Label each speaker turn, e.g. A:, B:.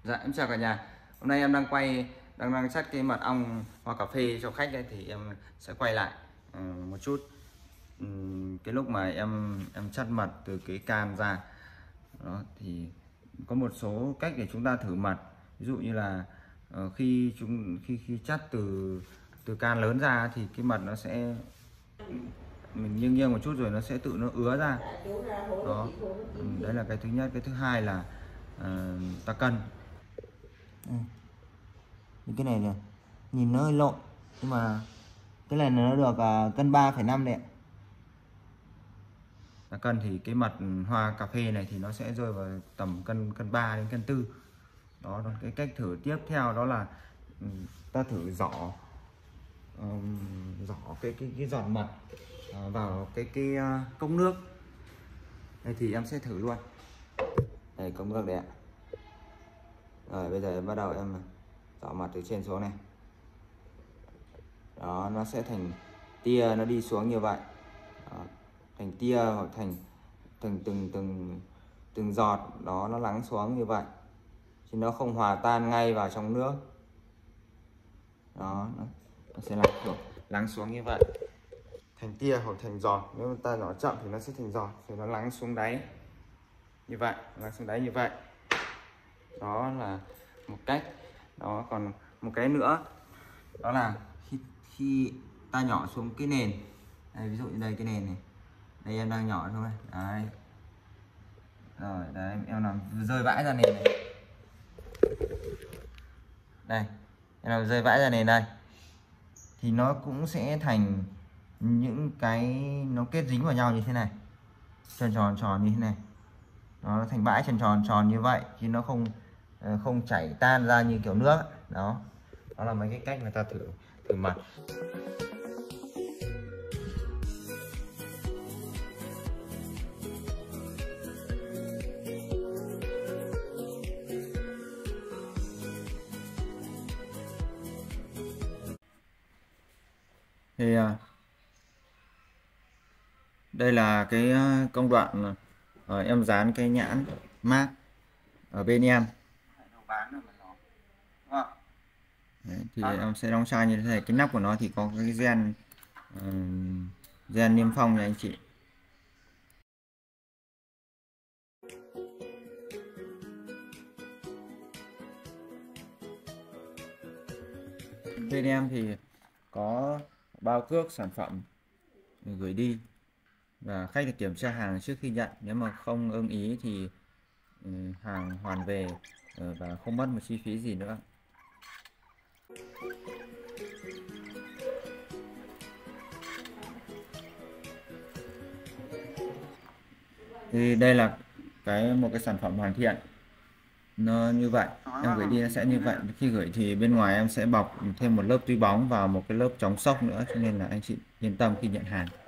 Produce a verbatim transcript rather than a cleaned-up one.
A: Dạ em chào cả nhà. Hôm nay em đang quay đang đang cắt cái mật ong hoa cà phê cho khách đây, thì em sẽ quay lại uh, một chút um, cái lúc mà em em chắt mật từ cái can ra. Đó, thì có một số cách để chúng ta thử mật. Ví dụ như là uh, khi chúng khi khi chắt từ từ can lớn ra thì cái mật nó sẽ mình nghiêng nghiêng một chút rồi nó sẽ tự nó ứa ra. Đó, đấy là cái thứ nhất. Cái thứ hai là uh, ta cân.
B: Ừ. Cái này này nhìn nó hơi lộn, nhưng mà cái này nó được uh, cân ba phẩy năm đấy ạ.
A: Ta cân thì cái mật hoa cà phê này thì nó sẽ rơi vào tầm cân cân ba đến cân tư. Đó, đó cái cách thử tiếp theo đó là ta thử giỏ um, giỏ cái cái cái giọt mật uh, vào cái cái uh, cốc nước. Đây thì em sẽ thử luôn. Đây cốc nước đấy ạ. Rồi bây giờ bắt đầu em giỏ mật từ trên xuống này. Đó, nó sẽ thành tia, nó đi xuống như vậy. Đó, thành tia hoặc thành từng từng từng từng giọt đó, nó lắng xuống như vậy chứ nó không hòa tan ngay vào trong nước. Đó, nó, nó sẽ lắng xuống, lắng xuống như vậy thành tia hoặc thành giọt. Nếu ta nhỏ chậm thì nó sẽ thành giọt, rồi nó lắng xuống đáy như vậy, lắng xuống đáy như vậy. Đó là một cách. Đó, còn một cái nữa đó là khi khi ta nhỏ xuống cái nền đây, ví dụ như đây cái nền này, đây em đang nhỏ thôi đấy. Rồi đấy, em làm rơi vãi ra nền này. Đây em làm rơi vãi ra nền đây thì nó cũng sẽ thành những cái nó kết dính vào nhau như thế này, tròn tròn tròn như thế này. Nó thành bãi tròn tròn tròn như vậy chứ nó không không chảy tan ra như kiểu nước. Đó, đó là mấy cái cách người ta thử thử mật. Thì đây là cái công đoạn à, em dán cái nhãn mác ở bên em. Đấy, thì em sẽ đóng chai như thế này. Cái nắp của nó thì có cái gen uh, gen niêm phong này anh chị. Bên em thì có bao cước sản phẩm gửi đi và khách được kiểm tra hàng trước khi nhận. Nếu mà không ưng ý thì hàng hoàn về và không mất một chi phí gì nữa. Thì đây là cái một cái sản phẩm hoàn thiện, nó như vậy. Em gửi đi nó sẽ như vậy. Khi gửi thì bên ngoài em sẽ bọc thêm một lớp túi bóng và một cái lớp chống sốc nữa, cho nên là anh chị yên tâm khi nhận hàng.